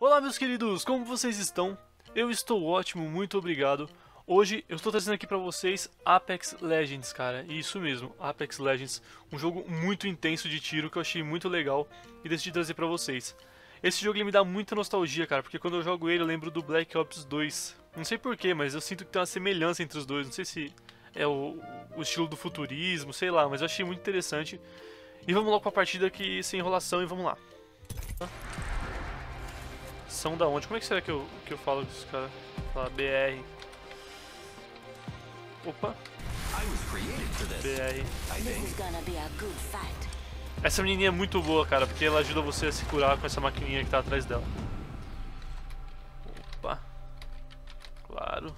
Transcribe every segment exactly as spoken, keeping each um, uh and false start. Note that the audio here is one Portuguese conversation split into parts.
Olá, meus queridos, como vocês estão? Eu estou ótimo, muito obrigado. Hoje eu estou trazendo aqui pra vocês Apex Legends, cara. Isso mesmo, Apex Legends, um jogo muito intenso de tiro que eu achei muito legal e decidi trazer pra vocês. Esse jogo ele me dá muita nostalgia, cara, porque quando eu jogo ele eu lembro do Black Ops dois. Não sei porquê, mas eu sinto que tem uma semelhança entre os dois. Não sei se é o, o estilo do futurismo, sei lá, mas eu achei muito interessante. E vamos logo pra partida aqui sem enrolação e vamos lá. São da onde? Como é que será que eu, que eu falo com esses caras? Fala B R. Opa. B R. Essa menininha é muito boa, cara, porque ela ajuda você a se curar com essa maquininha que tá atrás dela. Opa. Claro.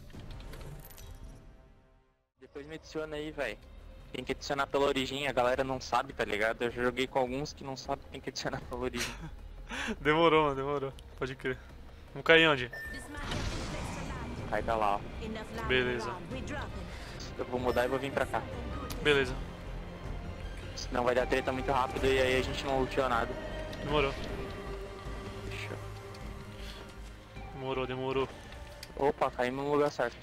Depois me adiciona aí, velho. Tem que adicionar pela origem, a galera não sabe, tá ligado? Eu já joguei com alguns que não sabem que tem que adicionar pela origem. Demorou, mano, demorou. Pode crer. Vamos cair onde? Aí tá lá, ó. Beleza. Eu vou mudar e vou vir pra cá. Beleza. Senão vai dar treta muito rápido e aí a gente não luteou nada. Demorou. Fechou. Demorou, demorou. Opa, caímos no lugar certo.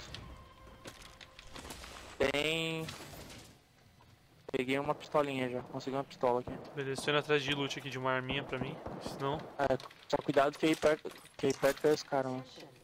Tem... Peguei uma pistolinha já, consegui uma pistola aqui. Beleza, tô indo atrás de loot aqui de uma arminha pra mim. Senão... É, só cuidado que aí perto, que aí perto tem os caras.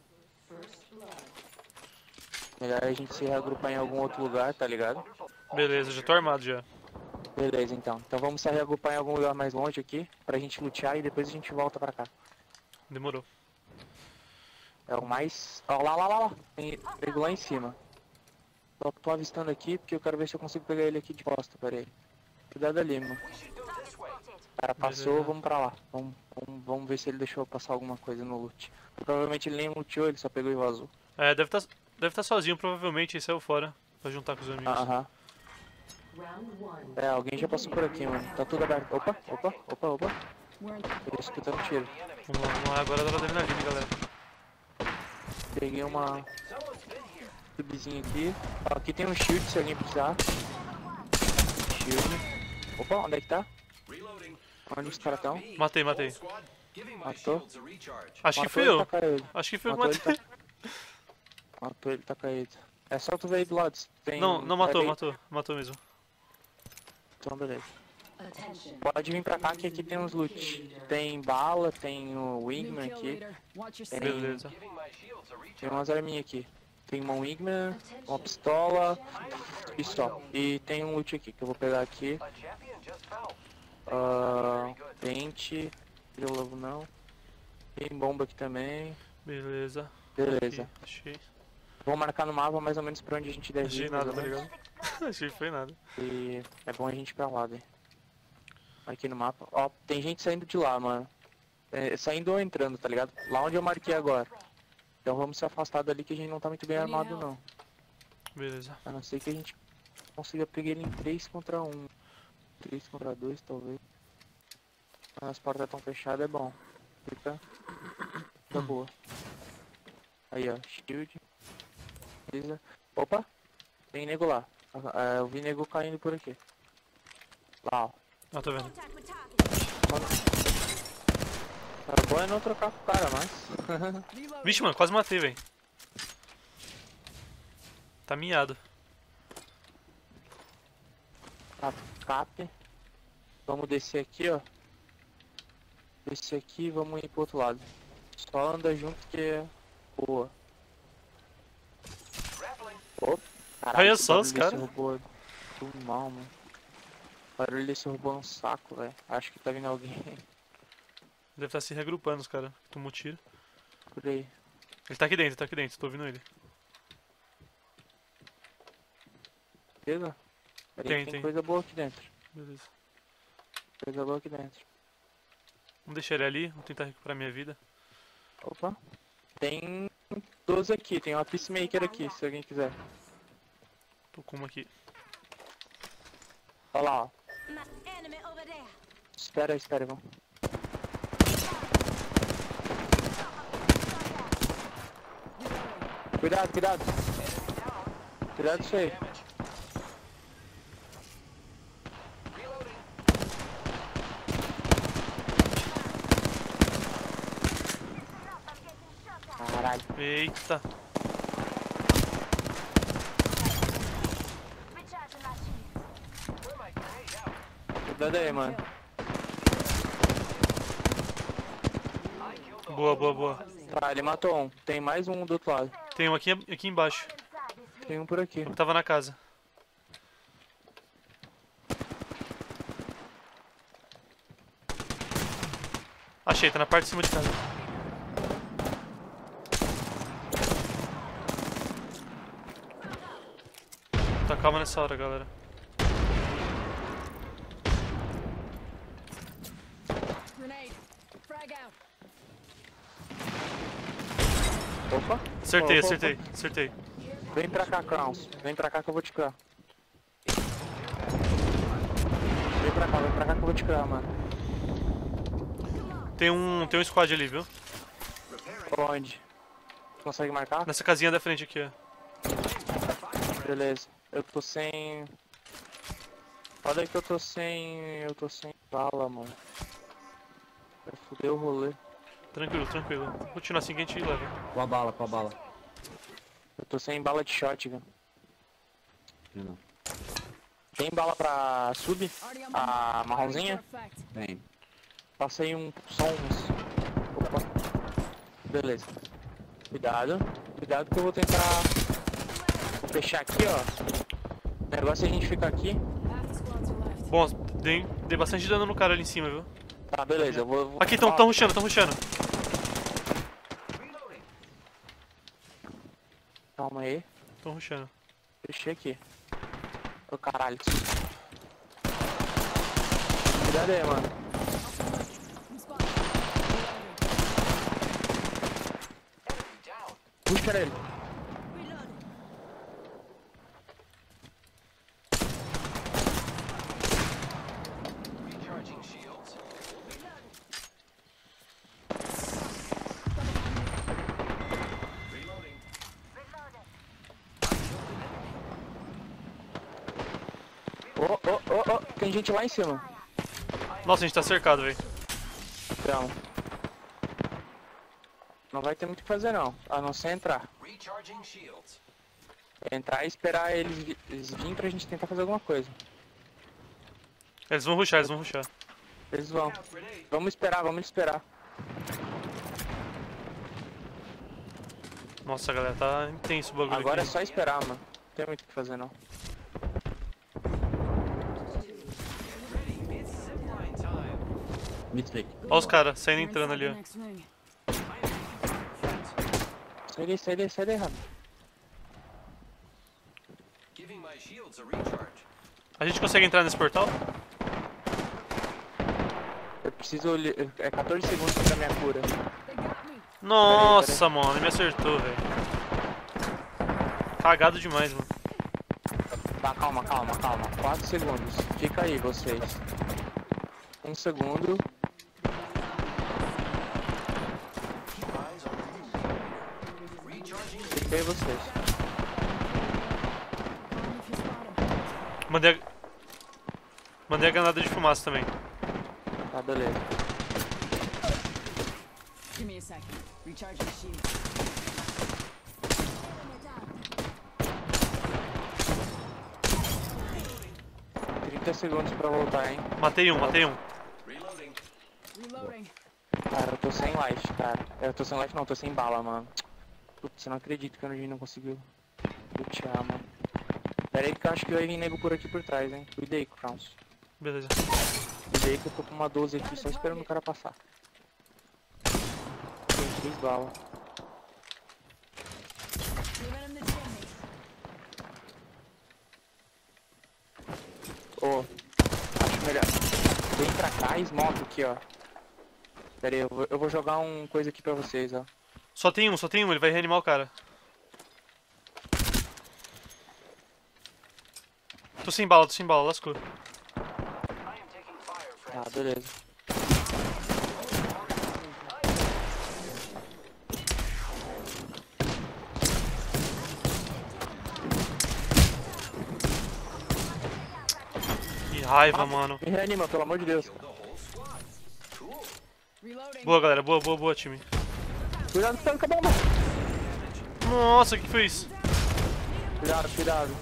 Melhor a gente se reagrupar em algum outro lugar, tá ligado? Beleza, já tô armado já. Beleza, então. Então vamos se reagrupar em algum lugar mais longe aqui, pra gente lutear e depois a gente volta pra cá. Demorou. É o mais... Ó, lá, lá, lá, lá. Tem pego lá em cima. Só tô avistando aqui porque eu quero ver se eu consigo pegar ele aqui de costa, peraí. Cuidado ali, mano. O cara passou, Beleza. vamos pra lá. Vamos, vamos, vamos ver se ele deixou passar alguma coisa no loot. Provavelmente ele nem luteou, ele só pegou e vazou. É, deve tá, deve tá sozinho, provavelmente, e saiu fora pra juntar com os amigos. Aham. É, alguém já passou por aqui, mano. Tá tudo aberto. Opa, opa, opa, opa. Tô escutando tiro. Vamos lá, vamos lá, agora dá adrenalina, galera. Peguei uma... Subzinho aqui. Ó, aqui tem um shield se alguém precisar. Shield. Opa, onde é que tá? Onde os caras estão? Matei, matei. Matou? Acho que Matou fui ele, eu. tá caído. Acho que fui eu que Matou ele, matei. tá... Matou ele, tá caído. É só tu ver aí do lado. Tem... Não, não matou, Pega aí. matou. Matou mesmo. Então beleza. Pode vir pra cá que aqui tem uns loot. Tem bala, tem o Wingman aqui. Tem, Beleza. tem umas arminhas aqui. Tem uma Wingman, uma pistola e só. E tem um loot aqui que eu vou pegar aqui. Uh, pente, logo não. Tem bomba aqui também. Beleza. Beleza. Aqui, achei. Vou marcar no mapa mais ou menos pra onde a gente deve Achei ir. nada, mais tá ou menos. ligado? Achei que foi nada. E é bom a gente ir pra lá, velho. Aqui no mapa. Ó, tem gente saindo de lá, mano. É, saindo ou entrando, tá ligado? Lá onde eu marquei agora. Então vamos se afastar dali que a gente não tá muito bem armado, não. Beleza. A não ser que a gente consiga pegar ele em três contra um. três contra dois, talvez. Quando as portas estão fechadas é bom. Fica... Fica boa. Aí, ó. Shield. Beleza. Opa! Tem nego lá. Ah, eu vi nego caindo por aqui. Lá, ó. Ah, tô vendo. Cara, bom é não trocar com o cara, mas... Vixe, mano, quase matei, velho. Tá miado. Tá, cap. Vamos descer aqui, ó. Descer aqui e vamos ir pro outro lado. Só anda junto que é boa. Opa, caralho, Olha esse só os barulho desse cara. robô é do mal, mano. O barulho desse robô é um saco, velho. Acho que tá vindo alguém Deve estar se reagrupando os caras. Tomou tiro. por aí. Ele tá aqui dentro, tá aqui dentro, tô ouvindo ele. Beleza? Peraí, Tem, tem, tem. coisa boa aqui dentro. Beleza. Coisa boa aqui dentro. Vamos deixar ele ali, vou tentar recuperar minha vida. Opa. Tem doze aqui, tem uma Peacemaker aqui, se alguém quiser. Tô com uma aqui. Olha lá, ó. Espera, espera, vamos. Cuidado, cuidado. Cuidado isso aí. caralho. Eita. Cuidado aí, mano. Boa, boa, boa. Tá, ele matou um. Tem mais um do outro lado. Tem um aqui, aqui embaixo. Tem um por aqui. Eu tava na casa. Achei, tá na parte de cima de casa. Tá calma nessa hora, galera. Opa. Acertei, Opa, acertei, opa. acertei. Vem pra cá, Crowns. Vem pra cá que eu vou te curar. Vem pra cá, vem pra cá que eu vou te curar, mano. Tem um, tem um squad ali, viu? Onde? Consegue marcar? Nessa casinha da frente aqui, ó. Beleza. Eu tô sem... Olha que eu tô sem... Eu tô sem bala, mano. Vai foder o rolê. Tranquilo, tranquilo. Vou continuar assim que a gente leva. Com a bala, com a bala. Eu tô sem bala de shotgun. Eu não. Tem bala pra sub? A marronzinha? Tem. Passei um... Só uns... Opa. Beleza. Cuidado. Cuidado que eu vou tentar... Vou fechar aqui, ó. O negócio é a gente ficar aqui. Bom, dei, dei bastante dano no cara ali em cima, viu? Tá, beleza. Eu vou... vou... Aqui, tão, tão rushando, tão rushando. Calma aí. Tão rushando. Fechei aqui. Ô caralho. Cuidado aí, mano. Puxa ele. Ô, ô, ô, ô, tem gente lá em cima. Nossa, a gente tá cercado, velho. Calma. Não vai ter muito o que fazer não, a não ser entrar. Entrar e esperar eles, vi- eles virem pra gente tentar fazer alguma coisa. Eles vão rushar, eles vão rushar. Eles vão. Vamos esperar, vamos esperar. Nossa, galera, tá intenso o bagulho Agora é aqui. só esperar, mano. Não tem muito o que fazer não. Mistake. Olha os caras saindo e entrando ali, ó. Sai daí, sai daí, sai daí, rápido. A gente consegue entrar nesse portal? Eu preciso... li- É quatorze segundos pra minha cura. Nossa, mano, ele me acertou, velho. Cagado demais, mano. Tá, calma, calma, calma. quatro segundos. Fica aí, vocês. Um segundo. Fica aí, vocês. Mandei a... Mandei a granada de fumaça também. Tá, beleza. Give me a second. Recharging shield. trinta segundos pra voltar, hein. Matei um, matei um. Reloading. Cara, eu tô sem life, cara. Eu tô sem life não, tô sem bala, mano. Putz, eu não acredito que a Nojin não conseguiu lutear, mano. Pera aí que eu acho que vai vir nego por aqui por trás, hein. Cuida aí, Crowns. Beleza. Cuida aí que eu tô com uma doze aqui só esperando o cara passar. Tem três balas. Leave it in the chimney. Ô, acho melhor. Vem pra cá e smoke aqui, ó. Pera aí, eu vou, eu vou jogar um coisa aqui pra vocês, ó. Só tem um, só tem um, ele vai reanimar o cara. Tô sem bala, tô sem bala, lascou. Tá, beleza. Que raiva, mano. Me reanima, pelo amor de Deus. Reloading. Boa, galera, boa, boa, boa, time. Cuidado que tá com a bomba. Nossa, o que foi isso? Cuidado, cuidado.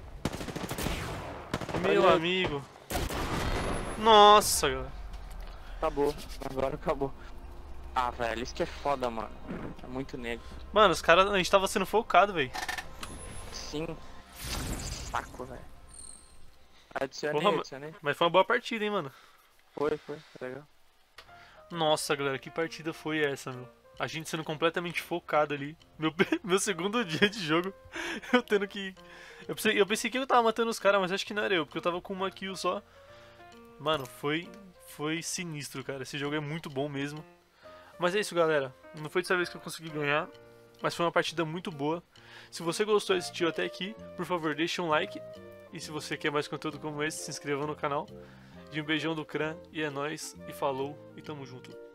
Meu Olha. amigo. Nossa, galera. Acabou. Agora acabou. Ah, velho, isso que é foda, mano. É muito negro. Mano, os caras, a gente tava sendo focado, velho. Sim. Saco, velho. Adicionei, Porra, ma- adicionei. Mas foi uma boa partida, hein, mano. Foi, foi. Legal. Nossa, galera, que partida foi essa, meu? A gente sendo completamente focado ali. Meu, meu segundo dia de jogo, eu tendo que... Eu pensei, eu pensei que eu tava matando os caras, mas acho que não era eu, porque eu tava com uma kill só. Mano, foi, foi sinistro, cara. Esse jogo é muito bom mesmo. Mas é isso, galera. Não foi dessa vez que eu consegui ganhar, mas foi uma partida muito boa. Se você gostou e assistiu até aqui, por favor, deixe um like. E se você quer mais conteúdo como esse, se inscreva no canal. De um beijão do Cran, e é nóis, e falou, e tamo junto.